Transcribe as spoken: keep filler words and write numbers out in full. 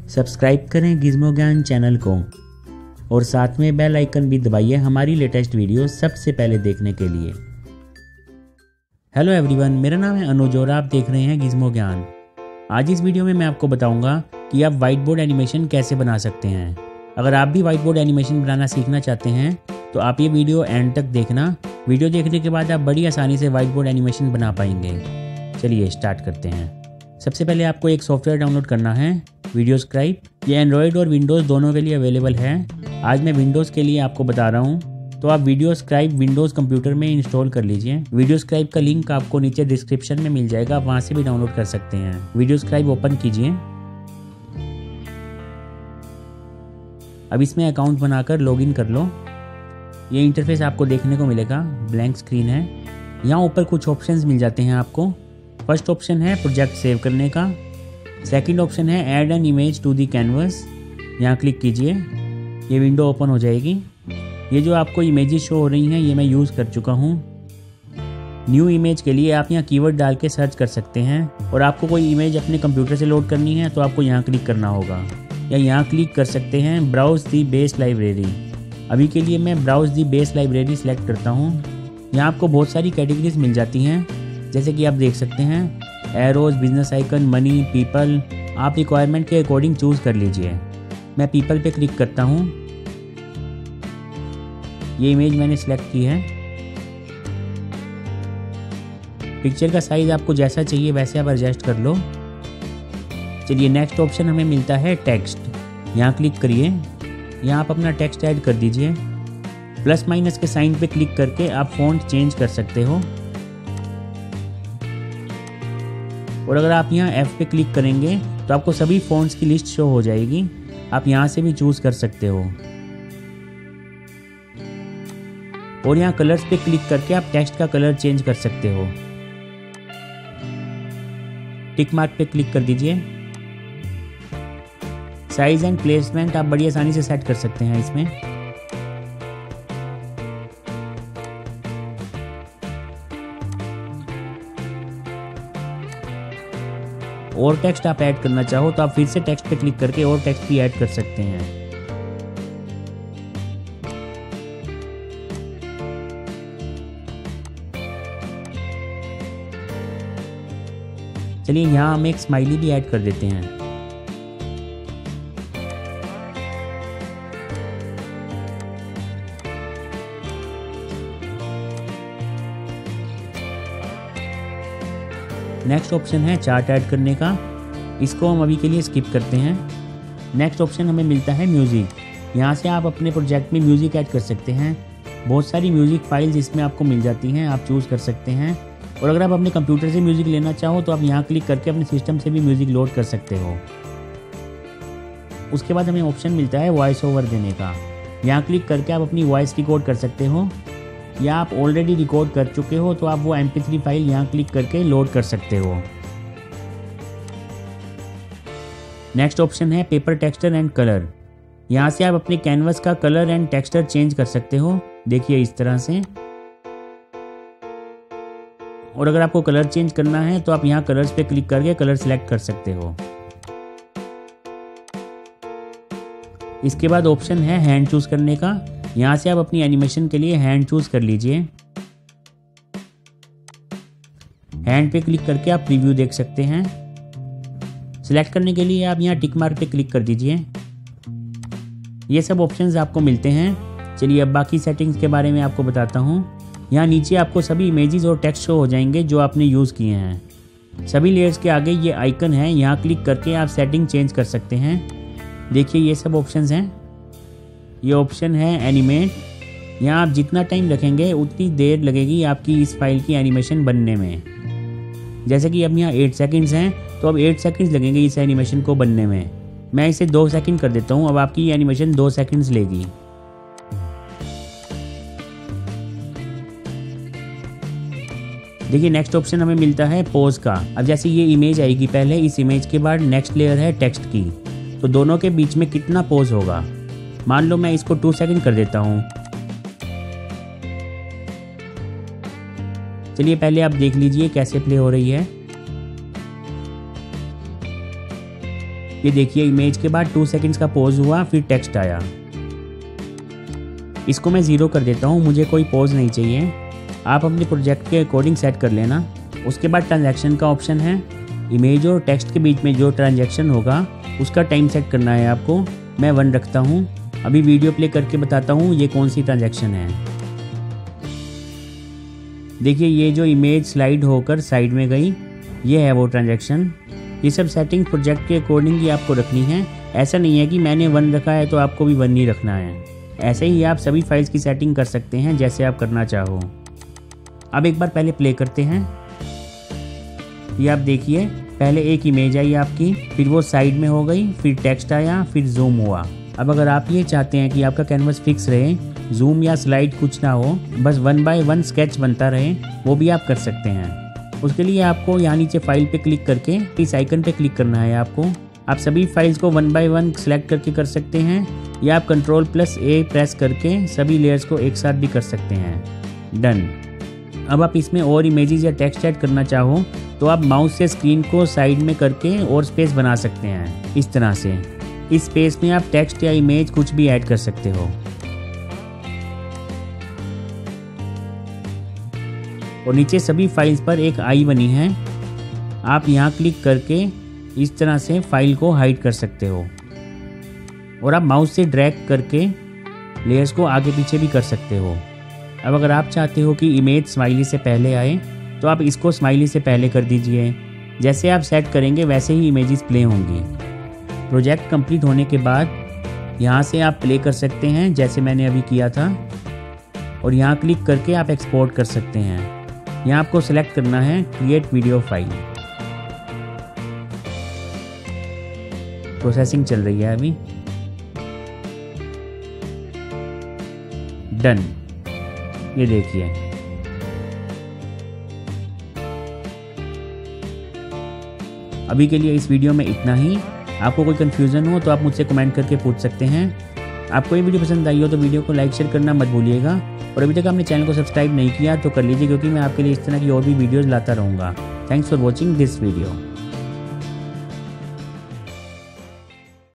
Subscribe करें Gizmo ज्ञान channel को और साथ में बेल आइकन भी दबाइए हमारी लेटेस्ट वीडियो सबसे पहले देखने के लिए। हेलो एवरीवन, मेरा नाम है अनुज और आप देख रहे हैं गिज़्मो ज्ञान। आज इस वीडियो में मैं आपको बताऊंगा कि आप व्हाइट बोर्ड एनिमेशन कैसे बना सकते हैं। अगर आप भी व्हाइट बोर्ड एनिमेशन बनाना सीखना चाहते हैं तो आप ये वीडियो एंड तक देखना। वीडियो देखने के बाद आप बड़ी आसानी से व्हाइट बोर्ड एनिमेशन बना पाएंगे। चलिए स्टार्ट करते हैं। सबसे पहले आपको एक सॉफ्टवेयर डाउनलोड करना है, वीडियोस्क्राइब। ये एंड्रॉयड और विंडोज़ दोनों के लिए अवेलेबल है। आज मैं विंडोज़ के लिए आपको बता रहा हूँ, तो आप वीडियोस्क्राइब विंडोज़ कंप्यूटर में इंस्टॉल कर लीजिए। वीडियोस्क्राइब का लिंक आपको नीचे डिस्क्रिप्शन में मिल जाएगा, आप वहाँ से भी डाउनलोड कर सकते हैं। वीडियोस्क्राइब ओपन कीजिए। अब इसमें अकाउंट बनाकर लॉगिन कर लो। ये इंटरफेस आपको देखने को मिलेगा, ब्लैंक स्क्रीन है। यहाँ ऊपर कुछ ऑप्शंस मिल जाते हैं आपको। फर्स्ट ऑप्शन है प्रोजेक्ट सेव करने का। सेकंड ऑप्शन है add an image to the canvas. यहाँ क्लिक कीजिए, ये विंडो ओपन हो जाएगी। ये जो आपको इमेजेस शो हो रही हैं ये मैं यूज़ कर चुका हूँ। न्यू इमेज के लिए आप यहाँ कीवर्ड डाल के सर्च कर सकते हैं, और आपको कोई इमेज अपने कंप्यूटर से लोड करनी है तो आपको यहाँ क्लिक करना होगा, या यहाँ क्लिक कर सकते हैं ब्राउज दी बेस लाइब्रेरी। अभी के लिए मैं browse the base library select करता हूँ। यहाँ आपको बहुत सारी कैटेगरीज मिल जाती हैं, जैसे कि आप देख सकते हैं arrows, business icon, money, people. आप रिक्वायरमेंट के अकॉर्डिंग चूज़ कर लीजिए। मैं पीपल पे क्लिक करता हूँ। ये इमेज मैंने सेलेक्ट की है। पिक्चर का साइज आपको जैसा चाहिए वैसे आप एडजस्ट कर लो। चलिए नेक्स्ट ऑप्शन हमें मिलता है टेक्स्ट। यहाँ क्लिक करिए, यहाँ आप अपना टेक्स्ट ऐड कर दीजिए। प्लस माइनस के साइन पे क्लिक करके आप फ़ॉन्ट चेंज कर सकते हो, और अगर आप यहाँ F पे क्लिक करेंगे तो आपको सभी फ़ॉन्ट्स की लिस्ट शो हो जाएगी। आप यहाँ से भी चूज़ कर सकते हो, और यहाँ कलर्स पे क्लिक करके आप टेक्स्ट का कलर चेंज कर सकते हो। टिक मार्क पे क्लिक कर दीजिए। साइज एंड प्लेसमेंट आप बड़ी आसानी से सेट कर सकते हैं इसमें। और टेक्स्ट आप ऐड करना चाहो तो आप फिर से टेक्स्ट पे क्लिक करके और टेक्स्ट भी ऐड कर सकते हैं। चलिए यहाँ हम एक स्माइली भी ऐड कर देते हैं। नेक्स्ट ऑप्शन है चार्ट ऐड करने का। इसको हम अभी के लिए स्किप करते हैं। नेक्स्ट ऑप्शन हमें मिलता है म्यूज़िक। यहाँ से आप अपने प्रोजेक्ट में म्यूज़िक ऐड कर सकते हैं। बहुत सारी म्यूज़िक फाइल्स इसमें आपको मिल जाती हैं, आप चूज़ कर सकते हैं। और अगर आप अपने कंप्यूटर से म्यूज़िक लेना चाहो तो आप यहाँ क्लिक करके अपने सिस्टम से भी म्यूज़िक लोड कर सकते हो। उसके बाद हमें ऑप्शन मिलता है वॉइस ओवर देने का। यहाँ क्लिक करके आप अपनी वॉइस रिकॉर्ड कर सकते हो, या आप ऑलरेडी रिकॉर्ड कर चुके हो तो आप वो एम पी थ्री फाइल यहाँ क्लिक करके लोड कर सकते हो। नेक्स्ट ऑप्शन है पेपर टेक्सचर एंड कलर। यहाँ से आप अपने कैनवस का कलर एंड टेक्सचर चेंज कर सकते हो, देखिए इस तरह से। और अगर आपको कलर चेंज करना है तो आप यहाँ कलर्स पे क्लिक करके कलर सेलेक्ट कर सकते हो। इसके बाद ऑप्शन है हैंड चूज करने का। यहाँ से आप अपनी एनिमेशन के लिए हैंड चूज कर लीजिए। हैंड पे क्लिक करके आप प्रीव्यू देख सकते हैं। सिलेक्ट करने के लिए आप यहाँ टिक मार्क पे क्लिक कर दीजिए। ये सब ऑप्शंस आपको मिलते हैं। चलिए अब बाकी सेटिंग्स के बारे में आपको बताता हूँ। यहाँ नीचे आपको सभी इमेजेस और टेक्स्ट शो हो जाएंगे जो आपने यूज़ किए हैं। सभी लेयर्स के आगे ये आइकन है, यहाँ क्लिक करके आप सेटिंग चेंज कर सकते हैं। देखिए ये सब ऑप्शंस हैं। ये ऑप्शन है एनिमेट। यहाँ आप जितना टाइम रखेंगे उतनी देर लगेगी आपकी इस फाइल की एनिमेशन बनने में। जैसे कि अब यहाँ एट सेकंड्स हैं तो अब एट सेकंड्स लगेंगे इस एनिमेशन को बनने में। मैं इसे दो सेकंड कर देता हूँ। अब आपकी ये एनिमेशन दो सेकंड्स लेगी। देखिए नेक्स्ट ऑप्शन हमें मिलता है पोज का। अब जैसे ये इमेज आएगी पहले, इस इमेज के बाद नेक्स्ट लेयर है टेक्स्ट की, तो दोनों के बीच में कितना पोज होगा। मान लो मैं इसको टू सेकंड कर देता हूँ। चलिए पहले आप देख लीजिए कैसे प्ले हो रही है। ये देखिए इमेज के बाद टू सेकंड्स का पॉज हुआ, फिर टेक्स्ट आया। इसको मैं ज़ीरो कर देता हूँ, मुझे कोई पॉज नहीं चाहिए। आप अपने प्रोजेक्ट के अकॉर्डिंग सेट कर लेना। उसके बाद ट्रांजैक्शन का ऑप्शन है। इमेज और टेक्स्ट के बीच में जो ट्रांजैक्शन होगा उसका टाइम सेट करना है आपको। मैं वन रखता हूँ। अभी वीडियो प्ले करके बताता हूँ ये कौन सी ट्रांजैक्शन है। देखिए ये जो इमेज स्लाइड होकर साइड में गई, ये है वो ट्रांजैक्शन। ये सब सेटिंग प्रोजेक्ट के अकॉर्डिंग ही आपको रखनी है। ऐसा नहीं है कि मैंने वन रखा है तो आपको भी वन ही रखना है। ऐसे ही आप सभी फाइल्स की सेटिंग कर सकते हैं जैसे आप करना चाहो। अब एक बार पहले प्ले करते हैं। ये आप देखिए पहले एक इमेज आई आपकी, फिर वो साइड में हो गई, फिर टेक्स्ट आया, फिर जूम हुआ। अब अगर आप ये चाहते हैं कि आपका कैनवस फिक्स रहे, जूम या स्लाइड कुछ ना हो, बस वन बाय वन स्केच बनता रहे, वो भी आप कर सकते हैं। उसके लिए आपको यहाँ नीचे फाइल पे क्लिक करके इस आइकन पे क्लिक करना है आपको। आप सभी फाइल्स को वन बाय वन सिलेक्ट करके कर सकते हैं, या आप कंट्रोल प्लस ए प्रेस करके सभी लेयर्स को एक साथ भी कर सकते हैं। डन। अब आप इसमें और इमेजेस या टेक्स्ट ऐड करना चाहो तो आप माउस से स्क्रीन को साइड में करके और स्पेस बना सकते हैं इस तरह से। इस स्पेस में आप टेक्स्ट या इमेज कुछ भी ऐड कर सकते हो। और नीचे सभी फाइल्स पर एक आई बनी है, आप यहाँ क्लिक करके इस तरह से फाइल को हाइड कर सकते हो। और आप माउस से ड्रैग करके लेयर्स को आगे पीछे भी कर सकते हो। अब अगर आप चाहते हो कि इमेज स्माइली से पहले आए तो आप इसको स्माइली से पहले कर दीजिए। जैसे आप सेट करेंगे वैसे ही इमेजेस प्ले होंगी। प्रोजेक्ट कंप्लीट होने के बाद यहाँ से आप प्ले कर सकते हैं जैसे मैंने अभी किया था, और यहाँ क्लिक करके आप एक्सपोर्ट कर सकते हैं। यहाँ आपको सेलेक्ट करना है क्रिएट वीडियो फाइल। प्रोसेसिंग चल रही है अभी। डन। ये देखिए अभी के लिए इस वीडियो में इतना ही। आपको कोई कन्फ्यूज़न हो तो आप मुझसे कमेंट करके पूछ सकते हैं। आपको ये वीडियो पसंद आई हो तो वीडियो को लाइक शेयर करना मत भूलिएगा। और अभी तक आपने चैनल को सब्सक्राइब नहीं किया तो कर लीजिए, क्योंकि मैं आपके लिए इस तरह की और भी वीडियोज़ लाता रहूँगा। Thanks for watching this video.